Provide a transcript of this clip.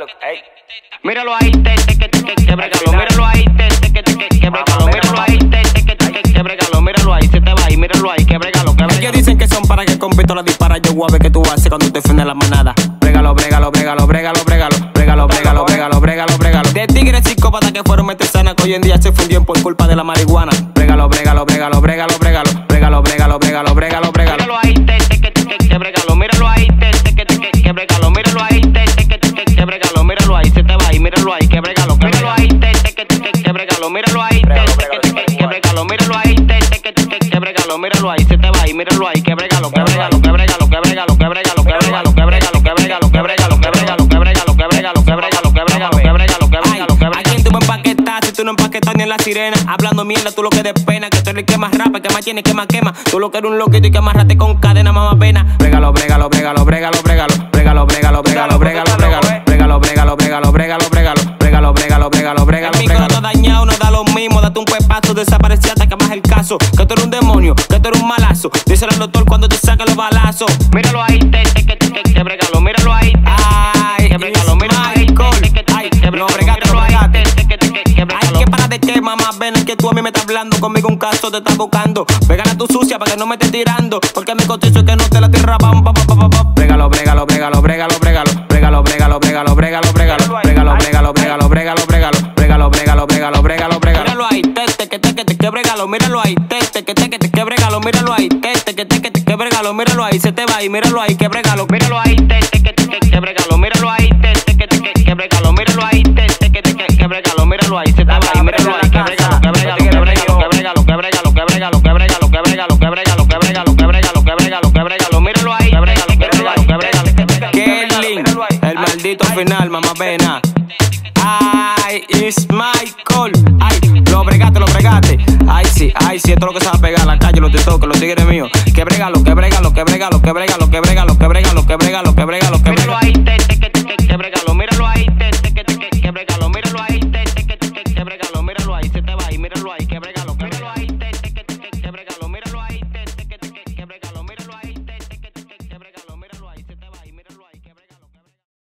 Ey. Míralo ahí, que bregalo, míralo ahí, que bregalo, míralo ahí, que bregalo, míralo ahí, se te va ahí, míralo ahí, que bregalo, que bregalo. Ellos dicen que son para que con pistola dispara. Yo voy a ver qué tú haces cuando te frene la manada. Brégalo, brégalo, brégalo, brégalo, brégalo, brégalo, brégalo, brégalo, brégalo, brégalo. De tigres psicópatas que fueron metesanas que hoy en día se fundieron por culpa de la marihuana. Brégalo, brégalo, brégalo, brégalo, brégalo, brégalo, brégalo, brégalo, brégalo, brégalo. Míralo ahí, que bregalo, míralo ahí, que bregalo, míralo ahí, que bregalo, míralo ahí, se te va ahí, míralo ahí, que bregalo, míralo ahí, que bregalo, míralo ahí, que bregalo, míralo ahí, que bregalo, míralo ahí, se te va ahí, míralo ahí, que bregalo, que bregalo, que bregalo, que bregalo, que bregalo, que bregalo, que bregalo, que bregalo, que bregalo, que bregalo, que bregalo, que bregalo, que bregalo, que bregalo, que bregalo, que bregalo, que bregalo. ¿A quién tú me empaquetas si tú no empaquetas ni en la sirena? Hablando mierda, tú lo que de pena, que tú eres el que más rapa, que más tiene, que más quema. Tú lo que eres un loquito y que amarrate con cadena, mamá pena. Brégalo, brégalo, brégalo, brégalo, brégalo, brégalo, brégalo, brégalo, brégalo, brégalo, brégalo, brégalo, brégalo, brégalo, brégalo, brégalo, brégalo, brégalo, brégalo. El micro todo dañado, no da lo mismo, date un pepazo, desaparecí hasta que más el caso. Que tú eres un demonio, que tú eres un malazo. Díselo al doctor cuando te saque los balazos. Míralo ahí, que bregalo, míralo ahí. Ay, que bregalo, míralo ahí. Ay, no, bregate, no bregate. Ay, que para de qué, mamá, ven que tú a mí me estás hablando. Conmigo un caso te estás buscando. Pégala tu sucia para que no me estés tirando. Porque mi cotizo es que no te la tierra, pam, pam, pam, pam, pam. Brégalo, brégalo, brégalo, brégalo, brégalo, brégalo, brégalo, brégalo, brégalo, brégalo, brégalo, brégalo, brégalo, brégalo, brégalo, brégalo, brégalo, brégalo, brégalo, brégalo. Míralo ahí, que brégalo, míralo ahí, que brégalo, míralo ahí, que brégalo, míralo ahí, se te va ahí, míralo ahí, que brégalo, míralo ahí, que bregalo, míralo ahí, que bregalo, míralo ahí, que bregalo, míralo ahí, se te va ahí, míralo ahí, que bregalo, que bregalo, que bregalo, que bregalo, que bregalo, que bregalo, que bregalo, que bregalo, que bregalo, que bregalo, que bregalo, que bregalo, míralo ahí, que bregalo, que bregalo, que bregalo. Kelly, el maldito final, mamá pena. Ay, it's my call. Ay, lo bregate, lo bregate. Ay, sí, esto es lo que se va a pegar a la calle, los TikTok, los tigres míos. Que bregalo, que bregalo, que bregalo, que bregalo, que bregalo, que bregalo, que bregalo, que bregalo, que míralo ahí, que bregalo, míralo ahí, que bregalo, míralo ahí, que bregalo, míralo ahí, se te va ahí, míralo ahí.